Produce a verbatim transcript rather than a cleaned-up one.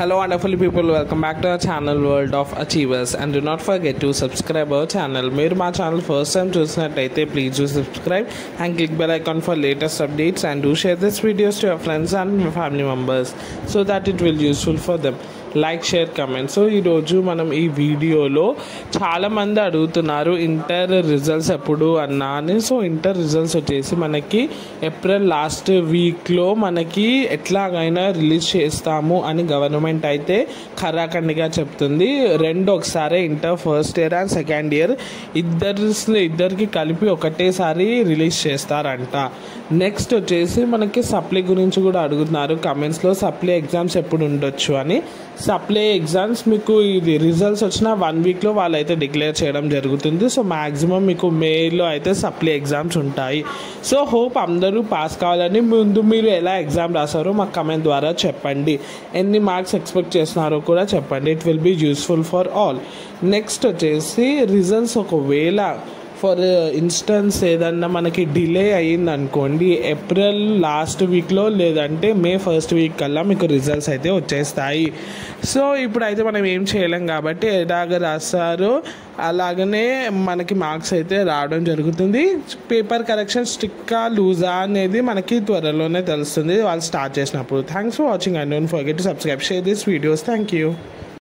Hello wonderful people, welcome back to our channel World of Achievers, and do not forget to subscribe our channel. Meer ma channel first time chusinattaithe please do subscribe and click bell icon for latest updates, and do share this videos to your friends and family members so that it will useful for them. Like share comment. So ఈరోజు మనం ఈ వీడియోలో చాలామంది అడుగుతున్నారు inter results ఎప్పుడు అన్నా అని. So inter results వచ్చేసి మనకి ఏప్రిల్ లాస్ట్ వీక్లో మనకి ఎట్లాగైనా రిలీజ్ చేస్తాము అని గవర్నమెంట్ అయితే ఖరాఖండిగా చెప్తుంది. రెండు ఒకసారి inter first year and second year ఇద్దరు ఇద్దరికి కలిపి ఒకటేసారి రిలీజ్ చేస్తారంట. నెక్స్ట్ వచ్చేసి మనకి సప్లై గురించి కూడా అడుగుతున్నారు కమెంట్స్లో, సప్లై ఎగ్జామ్స్ ఎప్పుడు ఉండొచ్చు అని. సప్లై ఎగ్జామ్స్ మీకు ఇది రిజల్ట్స్ వచ్చిన వన్ వీక్లో వాళ్ళైతే డిక్లేర్ చేయడం జరుగుతుంది. సో మ్యాక్సిమం మీకు మేలో అయితే సప్లై ఎగ్జామ్స్ ఉంటాయి. సో హోప్ అందరూ పాస్ కావాలని. ముందు మీరు ఎలా ఎగ్జామ్ రాసారో మాకు కమెంట్ ద్వారా చెప్పండి, ఎన్ని మార్క్స్ ఎక్స్పెక్ట్ చేస్తున్నారో కూడా చెప్పండి. It will be useful for all. Next వచ్చేసి రిజల్ట్స్ ఒకవేళ ఫర్ ఇన్స్టెన్స్ ఏదన్నా మనకి డిలే అయ్యింది అనుకోండి, ఏప్రిల్ లాస్ట్ వీక్లో లేదంటే మే ఫస్ట్ వీక్ కల్లా మీకు రిజల్ట్స్ అయితే వచ్చేస్తాయి. సో ఇప్పుడైతే మనం ఏం చేయలేం కాబట్టి ఎలాగ రాస్తారో అలాగనే మనకి మార్క్స్ అయితే రావడం జరుగుతుంది. పేపర్ కరెక్షన్ స్ట్రిక్ట్గా లూజా అనేది మనకి త్వరలోనే తెలుస్తుంది వాళ్ళు స్టార్ట్ చేసినప్పుడు. Thanks for watching and don't forget to subscribe, share this videos. Thank you.